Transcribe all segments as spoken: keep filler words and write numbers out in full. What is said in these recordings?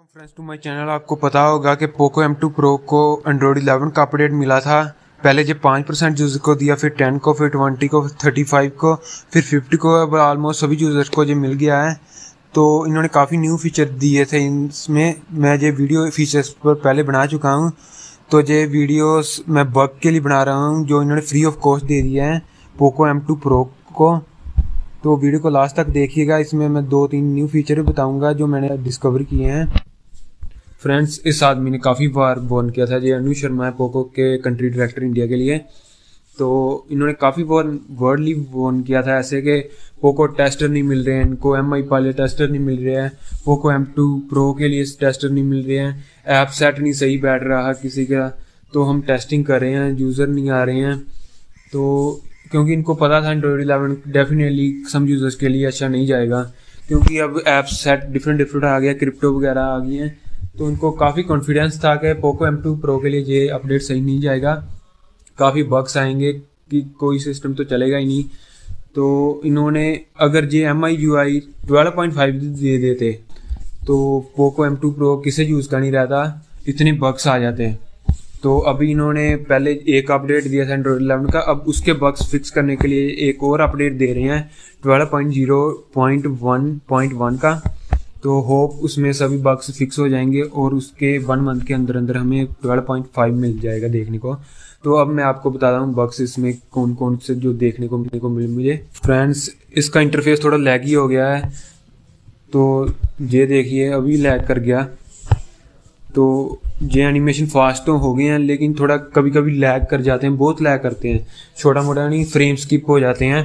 Friends to my channel. आपको पता होगा कि पोको एम टू प्रो को एंड्रॉयड इलेवन का अपडेट मिला था। पहले जब पाँच परसेंट यूज़र को दिया, फिर टेन को, फिर ट्वेंटी को, फिर थर्टी फाइव को, फिर फिफ्टी को। अब ऑलमोस्ट सभी यूज़र्स को ये मिल गया है। तो इन्होंने काफ़ी न्यू फीचर दिए थे इसमें। मैं ये वीडियो फीचर्स पर पहले बना चुका हूँ, तो ये वीडियोस मैं बग के लिए बना रहा हूँ जो इन्होंने फ्री ऑफ कॉस्ट दे दिया है पोको एम टू प्रो को। तो वीडियो को लास्ट तक देखिएगा। इसमें मैं दो तीन न्यू फीचर बताऊंगा जो मैंने डिस्कवर किए हैं। फ्रेंड्स, इस आदमी ने काफ़ी बार वॉर्न किया था। ये अनु शर्मा है, पोको के कंट्री डायरेक्टर इंडिया के लिए। तो इन्होंने काफ़ी बार वर्डली वॉर्न किया था ऐसे कि पोको टेस्टर नहीं मिल रहे हैं इनको, एम आई वाले टेस्टर नहीं मिल रहे हैं, पोको एम टू प्रो के लिए टेस्टर नहीं मिल रहे हैं, ऐप सेट नहीं सही बैठ रहा किसी का, तो हम टेस्टिंग कर रहे हैं, यूज़र नहीं आ रहे हैं। तो क्योंकि इनको पता था Android eleven definitely some users के लिए अच्छा नहीं जाएगा, क्योंकि अब ऐप सेट डिफरेंट डिफरेंट आ गया, क्रिप्टो वगैरह आ गई हैं। तो उनको काफ़ी कॉन्फिडेंस था कि पोको एम टू प्रो के लिए ये अपडेट सही नहीं जाएगा, काफ़ी बग्स आएंगे कि कोई सिस्टम तो चलेगा ही नहीं। तो इन्होंने अगर ये M I U I twelve point five दे देते तो पोको एम टू प्रो किसे यूज़ का नहीं रहता, इतने बग्स आ जाते हैं। तो अभी इन्होंने पहले एक अपडेट दिया था एंड्रॉयड इलेवन का, अब उसके बग्स फिक्स करने के लिए एक और अपडेट दे रहे हैं twelve point zero point one point one का। तो होप उसमें सभी बग्स फिक्स हो जाएंगे और उसके वन मंथ के अंदर अंदर हमें ट्वेल्व पॉइंट फाइव मिल जाएगा देखने को। तो अब मैं आपको बता रहा हूँ बग्स इसमें कौन कौन से जो देखने को मिलने को मिले मुझे। फ्रेंड्स, इसका इंटरफेस थोड़ा लैगी हो गया है, तो ये देखिए अभी लैग कर गया। तो ये एनिमेशन फास्ट तो हो गए हैं, लेकिन थोड़ा कभी कभी लैग कर जाते हैं, बहुत लैग करते हैं, छोटा मोटा नहीं, फ्रेम स्किप हो जाते हैं।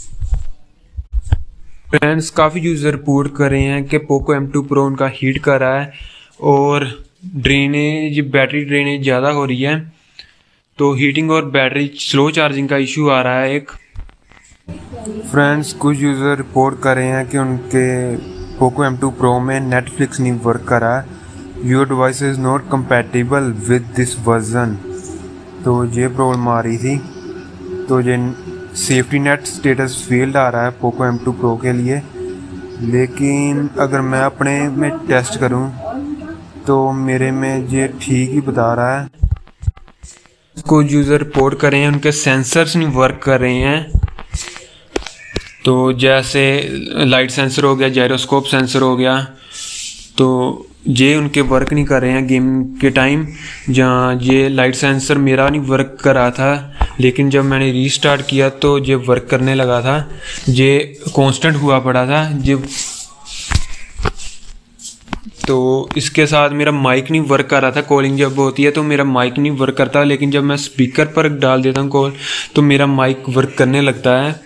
फ्रेंड्स, काफ़ी यूज़र रिपोर्ट कर रहे हैं कि पोको एम टू प्रो उनका हीट कर रहा है और ड्रेनेज बैटरी ड्रेनेज ज़्यादा हो रही है। तो हीटिंग और बैटरी स्लो चार्जिंग का इशू आ रहा है एक। फ्रेंड्स, कुछ यूज़र रिपोर्ट कर रहे हैं कि उनके पोको एम टू प्रो में नेटफ्लिक्स नहीं वर्क कर रहा है। Your device is not compatible with this version. तो ये प्रॉब्लम आ रही थी। तो ये सेफ्टी नेट स्टेटस फील्ड आ रहा है पोको एम टू प्रो के लिए, लेकिन अगर मैं अपने में टेस्ट करूं तो मेरे में ये ठीक ही बता रहा है। कुछ यूज़र रिपोर्ट कर रहे हैं उनके सेंसर्स नहीं वर्क कर रहे हैं। तो जैसे लाइट सेंसर हो गया, जायरोस्कोप सेंसर हो गया, तो ये उनके वर्क नहीं कर रहे हैं गेम के टाइम। जहाँ ये लाइट सेंसर मेरा नहीं वर्क कर रहा था, लेकिन जब मैंने रीस्टार्ट किया तो ये वर्क करने लगा था। ये कांस्टेंट हुआ पड़ा था ये। तो इसके साथ मेरा माइक नहीं वर्क कर रहा था। कॉलिंग जब होती है तो मेरा माइक नहीं वर्क करता, लेकिन जब मैं स्पीकर पर डाल देता हूँ कॉल तो मेरा माइक वर्क करने लगता है।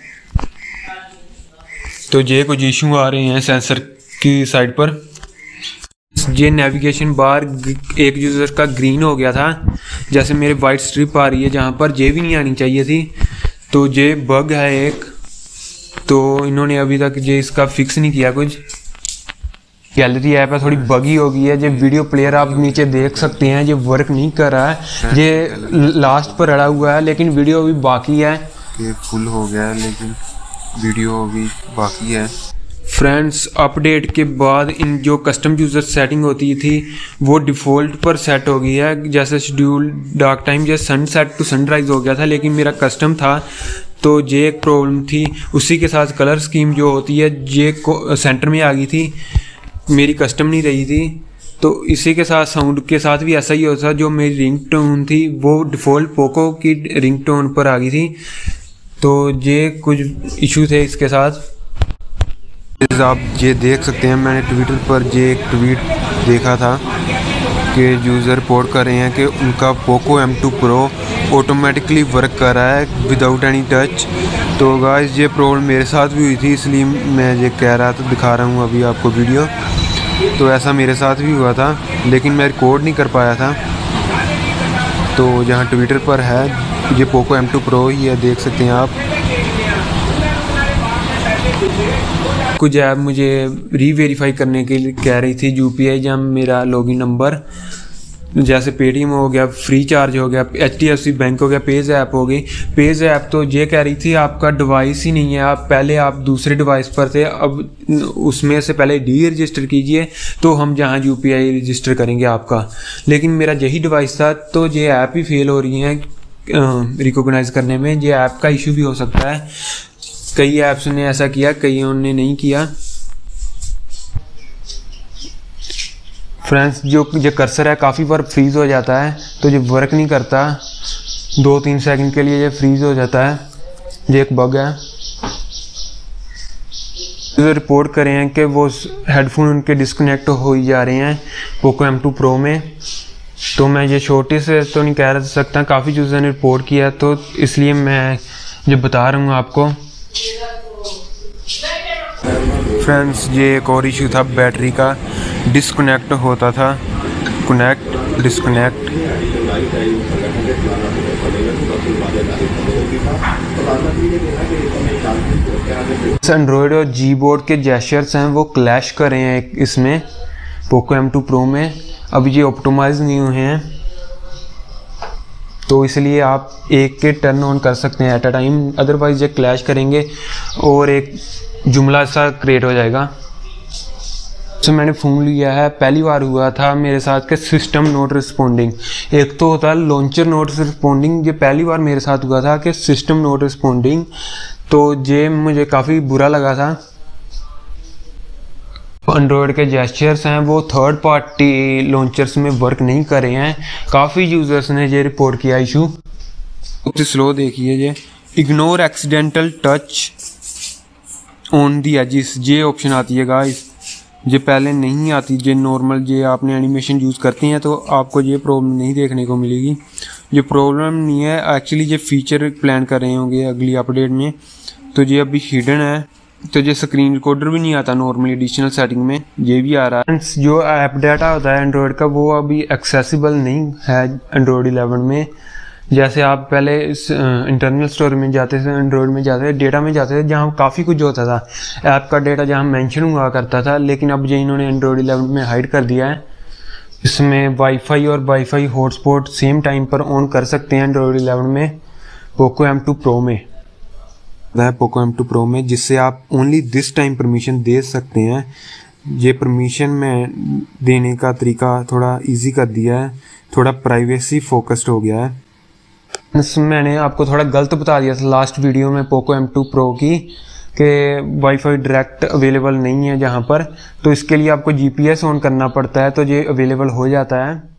तो ये कुछ इशू आ रहे हैं सेंसर की साइड पर। ये नेविगेशन बार एक यूज़र का ग्रीन हो गया था, जैसे मेरे वाइट स्ट्रिप आ रही है जहाँ पर ये भी नहीं आनी चाहिए थी। तो ये बग है एक। तो इन्होंने अभी तक ये इसका फिक्स नहीं किया कुछ। गैलरी ऐप है, थोड़ी बगी हो गई है। ये वीडियो प्लेयर आप नीचे देख सकते हैं, ये वर्क नहीं कर रहा है। ये लास्ट पर अड़ा हुआ है, लेकिन वीडियो अभी बाकी है। ये फुल हो गया है लेकिन वीडियो अभी बाकी है। फ्रेंड्स, अपडेट के बाद इन जो कस्टम यूज़र सेटिंग होती थी वो डिफ़ॉल्ट पर सेट हो गई है। जैसे शेड्यूल डार्क टाइम जैसे सनसेट टू सनराइज़ हो गया था, लेकिन मेरा कस्टम था तो ये एक प्रॉब्लम थी। उसी के साथ कलर स्कीम जो होती है ये सेंटर में आ गई थी, मेरी कस्टम नहीं रही थी। तो इसी के साथ साउंड के साथ भी ऐसा ही होता, जो मेरी रिंग टोन थी वो डिफ़ॉल्ट पोको की रिंग टोन पर आ गई थी। तो ये कुछ इशू थे इसके साथ। आप ये देख सकते हैं, मैंने ट्विटर पर ये एक ट्वीट देखा था कि यूज़र रिपोर्ट कर रहे हैं कि उनका Poco M two Pro automatically work कर रहा है विदाउट एनी टच। तो गाइस, ये प्रॉब्लम मेरे साथ भी हुई थी, इसलिए मैं ये कह रहा था, दिखा रहा हूँ अभी आपको वीडियो। तो ऐसा मेरे साथ भी हुआ था, लेकिन मैं रिकॉर्ड नहीं कर पाया था। तो जहाँ ट्विटर पर है ये पोको एम टू प्रो ही है, देख सकते हैं आप। कुछ ऐप मुझे री वेरीफाई करने के लिए कह रही थी यूपीआई या मेरा लॉगिन नंबर। जैसे पेटीएम हो गया, फ्री चार्ज हो गया, H D F C bank हो गया, पेज ऐप हो गई। पेज ऐप तो ये कह रही थी आपका डिवाइस ही नहीं है, आप पहले आप दूसरे डिवाइस पर थे, अब उसमें से पहले डी रजिस्टर कीजिए तो हम जहाँ यू पी आई रजिस्टर करेंगे आपका। लेकिन मेरा यही डिवाइस था, तो ये ऐप ही फेल हो रही हैं रिकॉग्नाइज करने में। ये ऐप का इशू भी हो सकता है, कई ऐप्स ने ऐसा किया, कईयों ने नहीं किया। फ्रेंड्स, जो जो कर्सर है काफ़ी बार फ्रीज़ हो जाता है, तो ये वर्क नहीं करता, दो तीन सेकंड के लिए ये फ्रीज़ हो जाता है, ये एक बग है। तो रिपोर्ट करें हैं कि वो हेडफोन उनके डिस्कनेक्ट हो ही जा रहे हैं पोको एम टू प्रो में। तो मैं ये छोटे से तो नहीं कह सकता, काफ़ी यूज़र ने रिपोर्ट किया, तो इसलिए मैं जो बता रहा हूँ आपको। फ्रेंड्स, ये एक और इशू था, बैटरी का डिस्कनेक्ट होता था, कनेक्ट डिस्कनेक्ट। एंड्रॉयड और जी बोर्ड के जेस्चर्स हैं वो क्लैश कर रहे हैं इसमें पोको एम टू प्रो में। अब ये ऑप्टिमाइज नहीं हुए हैं, तो इसलिए आप एक के टर्न ऑन कर सकते हैं एट अ टाइम, अदरवाइज ये क्लैश करेंगे और एक जुमला सा क्रिएट हो जाएगा। तो मैंने फ़ोन लिया है, पहली बार हुआ था मेरे साथ कि सिस्टम नॉट रिस्पॉन्डिंग। एक तो होता है लॉन्चर नॉट रिस्पॉन्डिंग, ये पहली बार मेरे साथ हुआ था कि सिस्टम नॉट रिस्पॉन्डिंग, तो ये मुझे काफ़ी बुरा लगा था। एंड्रॉयड के जेस्चर्स हैं वो थर्ड पार्टी लॉन्चर्स में वर्क नहीं कर रहे हैं, काफ़ी यूज़र्स ने ये रिपोर्ट किया इशू। सबसे स्लो देखिए, ये ignore accidental touch on the edges, ये ऑप्शन आती है गाइस, ये पहले नहीं आती। ये नॉर्मल ये आपने एनिमेशन यूज़ करती हैं तो आपको ये प्रॉब्लम नहीं देखने को मिलेगी। ये प्रॉब्लम नहीं है एक्चुअली, ये फीचर प्लान कर रहे होंगे अगली अपडेट में, तो ये अभी हिडन है। तो ये स्क्रीन रिकॉर्डर भी नहीं आता नॉर्मली एडिशनल सेटिंग में, ये भी आ रहा है। जो ऐप डाटा होता है एंड्रॉयड का वो अभी एक्सेसिबल नहीं है एंड्रॉयड इलेवन में। जैसे आप पहले इस इंटरनल स्टोर में जाते थे, एंड्रॉयड में जाते थे, डेटा में जाते थे, जहाँ काफ़ी कुछ होता था, ऐप का डेटा जहाँ मेंशन हुआ करता था, लेकिन अब ये इन्होंने एंड्रॉयड इलेवन में हाइड कर दिया है। इसमें वाईफाई और वाईफाई हॉटस्पॉट सेम टाइम पर ऑन कर सकते हैं एंड्रॉयड इलेवन में पोको एम टू प्रो में है पोको एम टू प्रो में, जिससे आप ओनली दिस टाइम परमिशन दे सकते हैं। ये परमिशन में देने का तरीका थोड़ा इजी कर दिया है, थोड़ा प्राइवेसी फोकस्ड हो गया है। मैंने आपको थोड़ा गलत बता दिया था लास्ट वीडियो में पोको एम टू प्रो की कि वाईफाई डायरेक्ट अवेलेबल नहीं है जहाँ पर, तो इसके लिए आपको जीपीएस ऑन करना पड़ता है, तो ये अवेलेबल हो जाता है।